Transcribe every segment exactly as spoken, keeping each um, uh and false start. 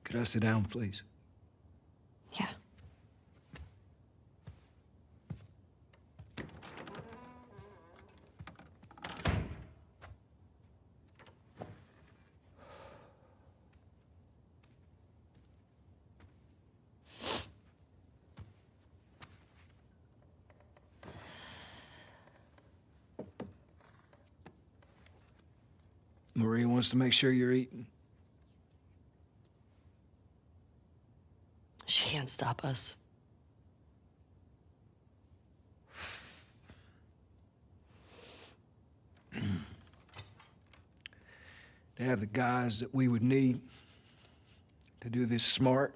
Could I sit down, please? Yeah. Maria wants to make sure you're eating. She can't stop us. To have the guys that we would need to do this smart,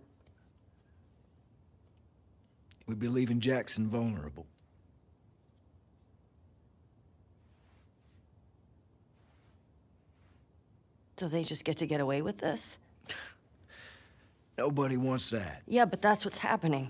we'd be leaving Jackson vulnerable. So they just get to get away with this? Nobody wants that. Yeah, but that's what's happening.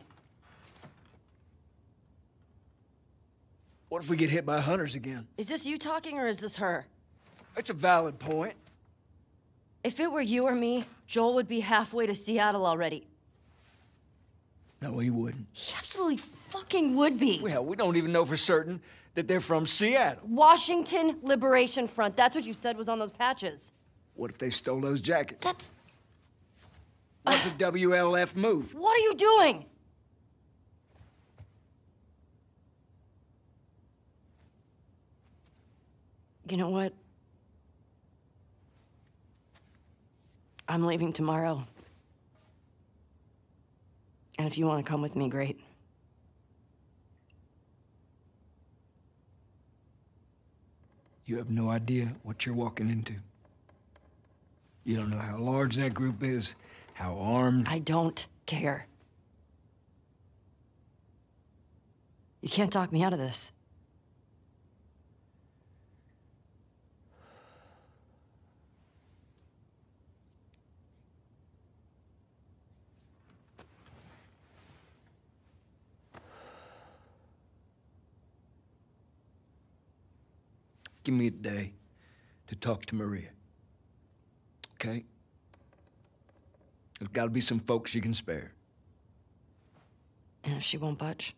What if we get hit by hunters again? Is this you talking or is this her? It's a valid point. If it were you or me, Joel would be halfway to Seattle already. No, he wouldn't. He absolutely fucking would be. Well, we don't even know for certain that they're from Seattle. Washington Liberation Front. That's what you said was on those patches. What if they stole those jackets? That's... What if the W L F moved? What are you doing? You know what? I'm leaving tomorrow. And if you want to come with me, great. You have no idea what you're walking into. You don't know how large that group is, how armed. I don't care. You can't talk me out of this. Give me a day to talk to Maria. Okay? There's gotta be some folks you can spare. And if she won't budge?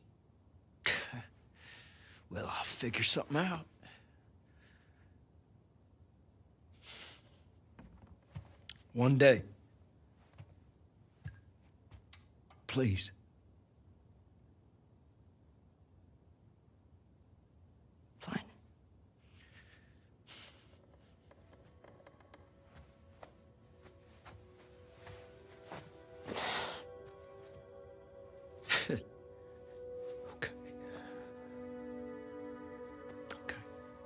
Well, I'll figure something out. One day. Please. Fine. Okay. Okay.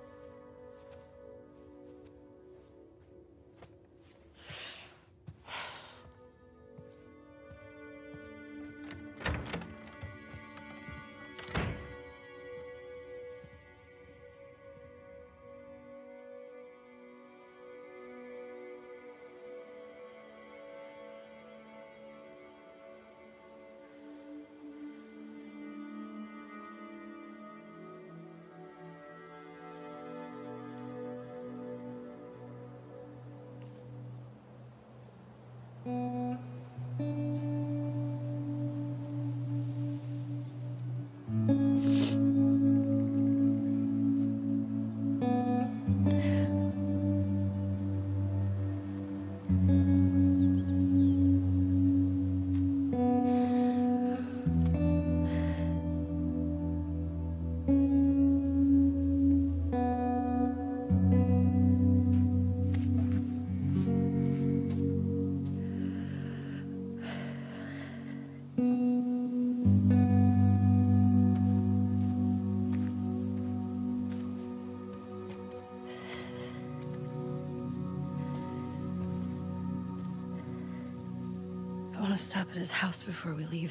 I want to stop at his house before we leave.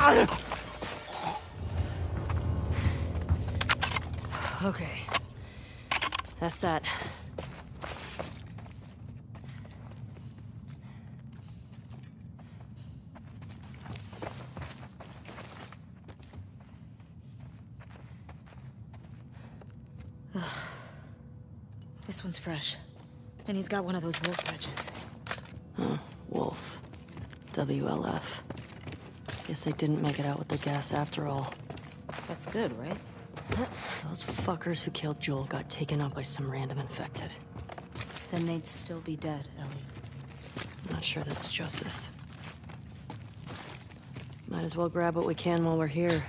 Okay. That's that. This one's fresh. And he's got one of those wolf badges. Huh. Wolf. W L F. Guess they didn't make it out with the gas after all. That's good, right? Those fuckers who killed Joel got taken out by some random infected. Then they'd still be dead, Ellie. I'm not sure that's justice. Might as well grab what we can while we're here.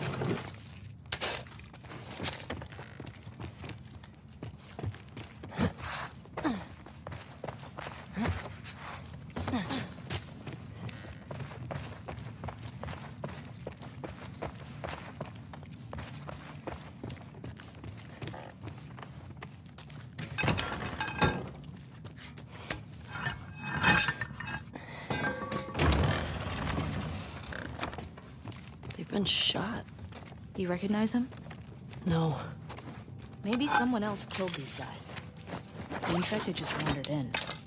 Been shot. You recognize him? No. Maybe someone else killed these guys. The infected just wandered in.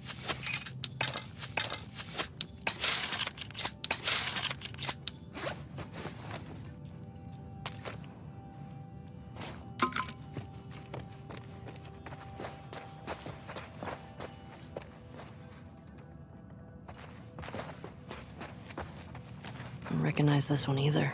I don't recognize this one either.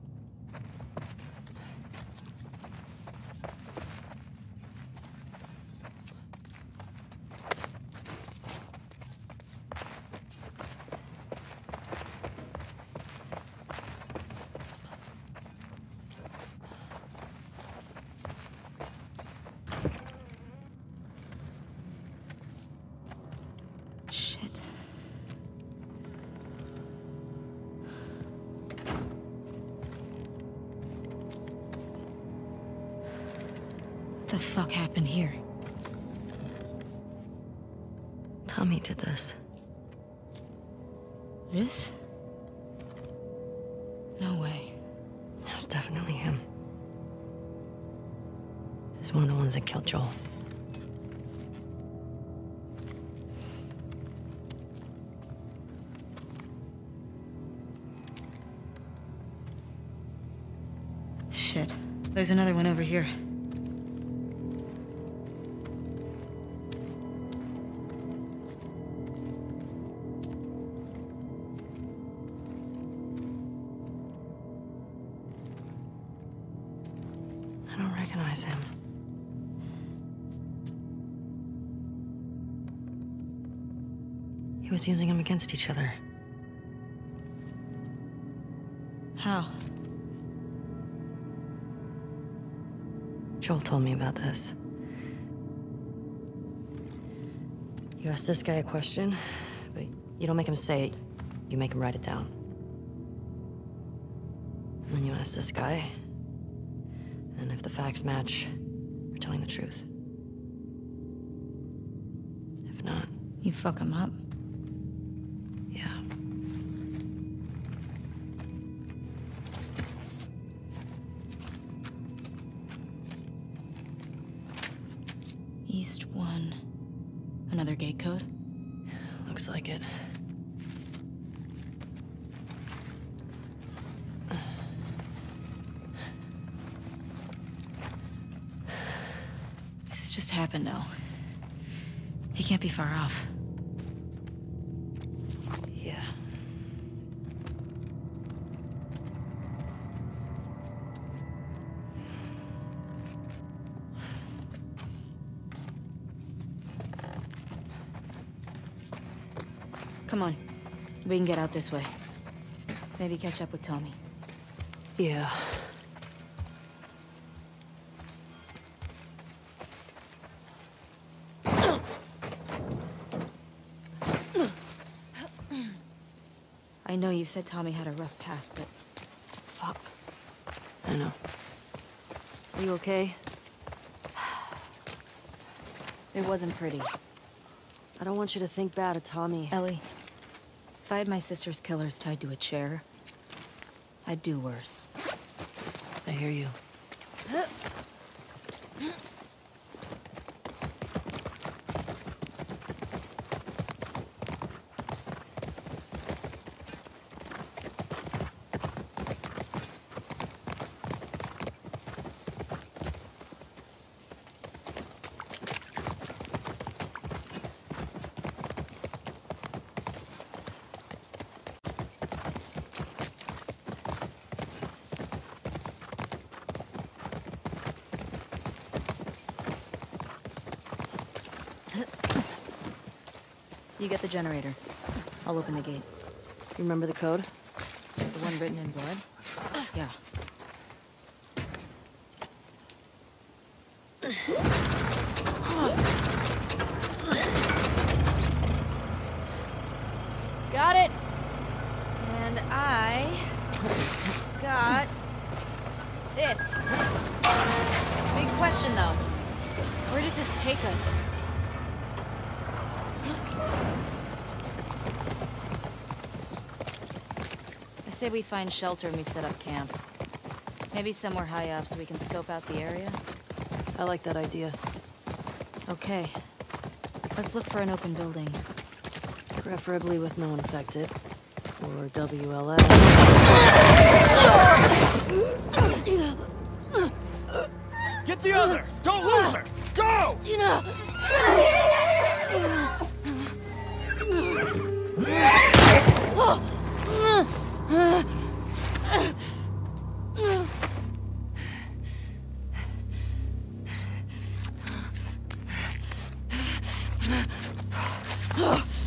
Shit. What the fuck happened here? Tommy did this. This? No way. It was definitely him. He's one of the ones that killed Joel. Shit. There's another one over here. I don't recognize him. He was using them against each other. How? Joel told me about this. You ask this guy a question, but you don't make him say it. You make him write it down. And then you ask this guy, and if the facts match, you're telling the truth. If not, You fuck him up. yeah. East one. Another gate code? Looks like it. This just happened now. He can't be far off. Yeah. Come on. We can get out this way. Maybe catch up with Tommy. Yeah. I know you said Tommy had a rough past, but... fuck. I know. Are you okay? It wasn't pretty. I don't want you to think bad of Tommy. Ellie, if I had my sister's killers tied to a chair, I'd do worse. I hear you. You get the generator. I'll open the gate. You remember the code? The one written in blood? Yeah. Got it! And I... got... this. Big question, though. Where does this take us? I say we find shelter and we set up camp. Maybe somewhere high up so we can scope out the area. I like that idea. Okay. Let's look for an open building. Preferably with no infected. Or W L F. Get the other! Don't lose her! Go! Oh!